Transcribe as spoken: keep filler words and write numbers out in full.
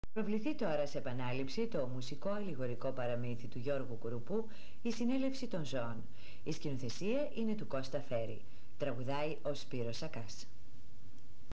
Προβληθεί τώρα σε επανάληψη το μουσικό αλληγορικό παραμύθι του Γιώργου Κουρουπού, «Η συνέλευση των ζώων». Η σκηνοθεσία είναι του Κώστα Φέρη. Τραγουδάει ο Σπύρος Σακάς.